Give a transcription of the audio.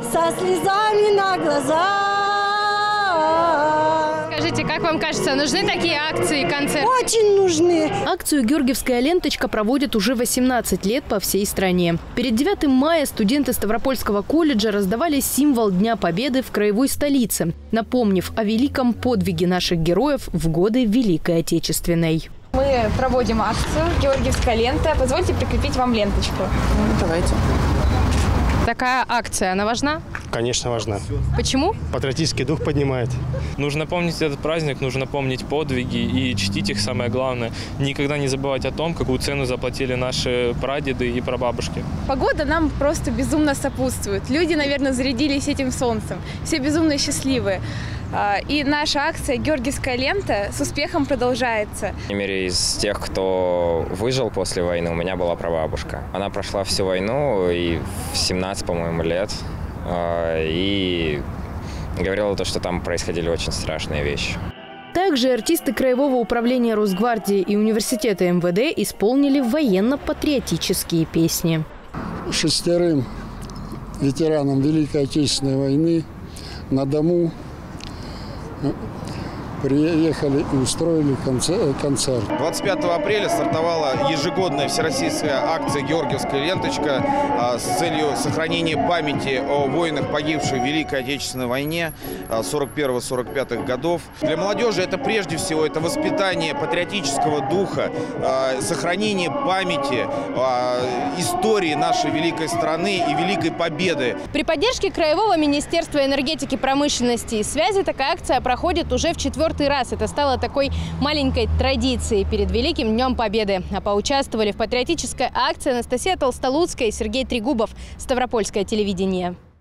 со слезами на глазах. Скажите, как вам кажется, нужны такие акции, концерты? Очень нужны. Акцию «Георгиевская ленточка» проводят уже 18 лет по всей стране. Перед 9 мая студенты Ставропольского колледжа раздавали символ Дня Победы в краевой столице, напомнив о великом подвиге наших героев в годы Великой Отечественной. Мы проводим акцию «Георгиевская лента». Позвольте прикрепить вам ленточку. Давайте. Такая акция, она важна? Конечно, важна. Почему? Патриотический дух поднимает. Нужно помнить этот праздник, нужно помнить подвиги и чтить их, самое главное. Никогда не забывать о том, какую цену заплатили наши прадеды и прабабушки. Погода нам просто безумно сопутствует. Люди, наверное, зарядились этим солнцем. Все безумно счастливые. И наша акция «Георгиевская лента» с успехом продолжается. По крайней мере, из тех, кто выжил после войны, у меня была прабабушка. Она прошла всю войну и в 17, по-моему, лет. И говорила то, что там происходили очень страшные вещи. Также артисты Краевого управления Росгвардии и университета МВД исполнили военно-патриотические песни. 6 ветеранам Великой Отечественной войны на дому приехали и устроили концерт. 25 апреля стартовала ежегодная всероссийская акция «Георгиевская ленточка» с целью сохранения памяти о воинах, погибших в Великой Отечественной войне 41-45 годов. Для молодежи это прежде всего это воспитание патриотического духа, сохранение памяти истории нашей великой страны и великой победы. При поддержке Краевого министерства энергетики, промышленности и связи такая акция проходит уже в 4-й раз. Это стало такой маленькой традицией перед Великим Днем Победы. А поучаствовали в патриотической акции Анастасия Толстолуцкая и Сергей Трегубов. Ставропольское телевидение.